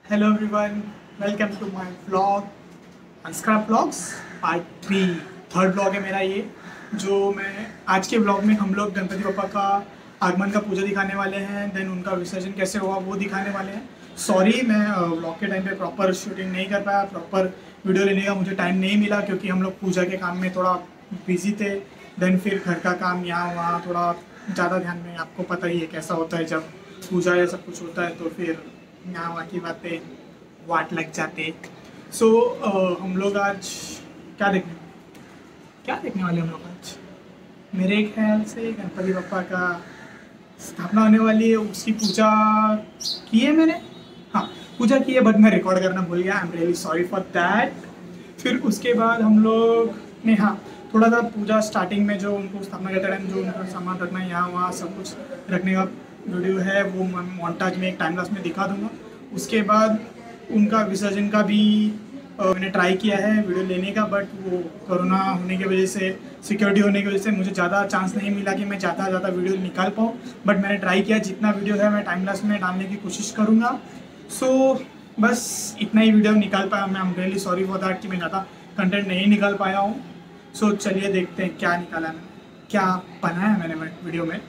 Hello everyone, welcome to my vlog unscrap vlogs part 3। Third vlog है मेरा ये, जो मैं आज के व्लॉग में हम लोग गणपति बप्पा का आगमन का पूजा दिखाने वाले हैं, देन उनका विसर्जन कैसे हुआ वो दिखाने वाले हैं। सॉरी, मैं व्लॉग के टाइम पे प्रॉपर शूटिंग नहीं कर पाया, प्रॉपर वीडियो लेने का मुझे टाइम नहीं मिला क्योंकि हम लोग पूजा के काम में थोड़ा बिजी थे। देन फिर घर का काम यहाँ वहाँ थोड़ा ज़्यादा ध्यान में, आपको पता ही है कैसा होता है जब पूजा या सब कुछ होता है, तो फिर यहाँ वहाँ की बातें वाट लग जाते। सो हम लोग आज क्या देखने वाले हम लोग आज, मेरे ख्याल से गणपति बप्पा का स्थापना होने वाली है, उसकी पूजा की है मैंने, हाँ पूजा की है, बट मैं रिकॉर्ड करना भूल गया। I am really sorry for that. फिर उसके बाद हम लोग ने थोड़ा सा पूजा स्टार्टिंग में जो उनको स्थापना के टाइम जो उनका सामान रखना है यहाँ वहाँ सब कुछ रखने का वीडियो है, वो मैं मोन्टाज में एक टाइम लैप्स में दिखा दूंगा। उसके बाद उनका विसर्जन का भी मैंने ट्राई किया है वीडियो लेने का, बट वो कोरोना होने की वजह से, सिक्योरिटी होने की वजह से मुझे ज़्यादा चांस नहीं मिला कि मैं ज़्यादा वीडियो निकाल पाऊँ। बट मैंने ट्राई किया, जितना वीडियो है मैं टाइम लैप्स में डालने की कोशिश करूँगा। सो बस इतना ही वीडियो निकाल पाया मैं। I am really sorry for that कि मैं ज़्यादा कंटेंट नहीं निकाल पाया हूँ। सो चलिए देखते हैं क्या निकाला मैंने, क्या बनाया मैंने वीडियो में।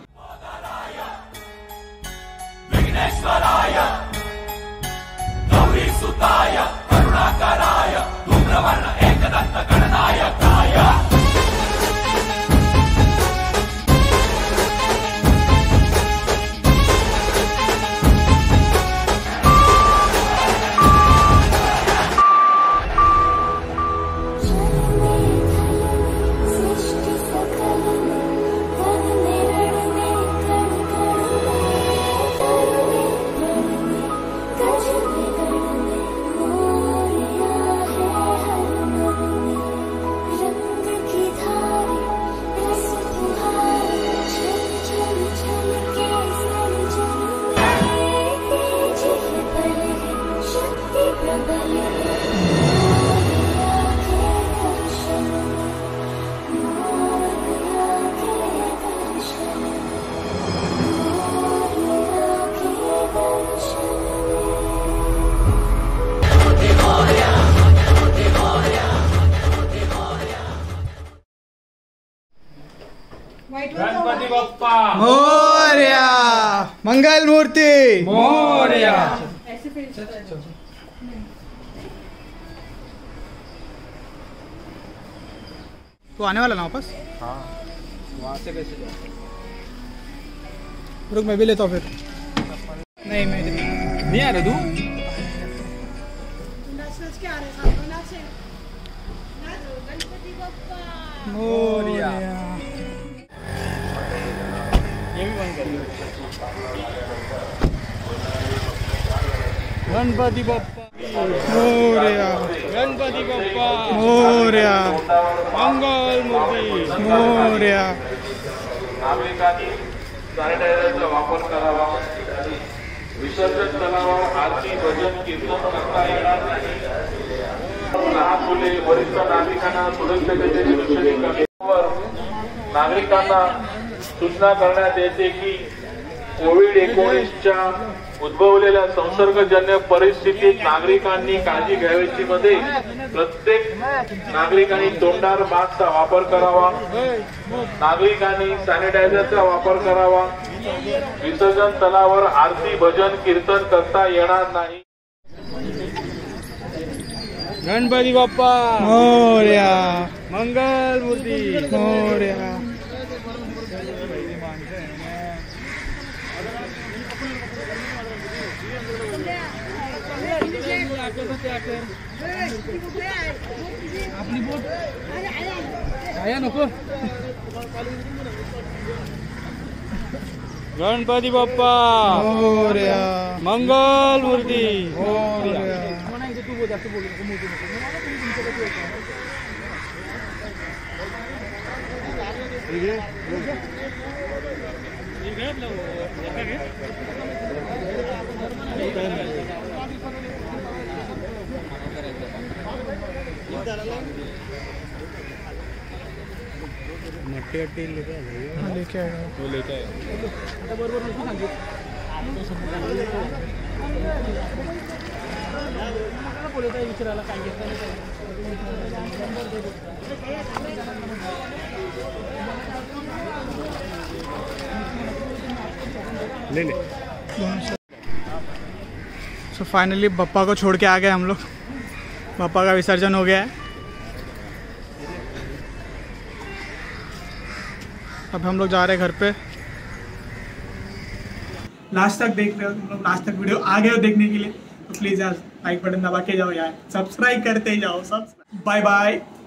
विघ्नेश्वराय गौरीसुताय करुणाकराय धूम्रवर्ण एकदंत गणनायकाय गणपति बप्पा मोरया, मंगल मूर्ति मोरया। तो आने वाला ना वापस? हाँ, वहाँ से कैसे जाओ? रुक मैं भी लेता हूँ फिर। नहीं मैं नहीं आ रहा तू? मोरया। ये भी बंद कर। गणपति बप्पा मोरया, गणपति बप्पा मोरया, मंगल मूर्ती मोरया। नागरिकांनी सॅनिटायझरचा वापर करावा, विसर्जन स्थळावर आरती भजन कीर्तन करता येणार नाही, लहान मुले वरिष्ठ नागरिकांना सुरक्षिततेचे दृष्टीने करण्यावर नागरिकांना सूचना करण्यात येते की कोविड-19च्या उद्भवलेल्या संसर्गजन्य परिस्थितीत नागरिकांनी काळजी घ्यायची मध्ये प्रत्येक नागरिकांनी तोंडावर मास्कचा वापर करावा, नागरिकांनी सॅनिटायझरचा वापर करावा, विसर्जन स्थळावर आरती भजन कीर्तन करता येणार नाही। गणपति बप्पा मोरया, मंगल मूर्ति मोरया। आपली बोट आया नको। गणपति बप्पा मोरया, मंगल मूर्ति मोरया। मट्टी अट्टी लेके आएगा वो लेता है। ले ले। सो फाइनली बप्पा को छोड़ के आ गए हम लोग। बप्पा का विसर्जन हो गया है। अब हम लोग जा रहे हैं घर पे। लास्ट तक देख रहे हो तुम लोग, लास्ट तक वीडियो आ गए हो देखने के लिए तो प्लीज़ यार लाइक बटन दबा के जाओ यार, सब्सक्राइब करते जाओ सब। Bye bye.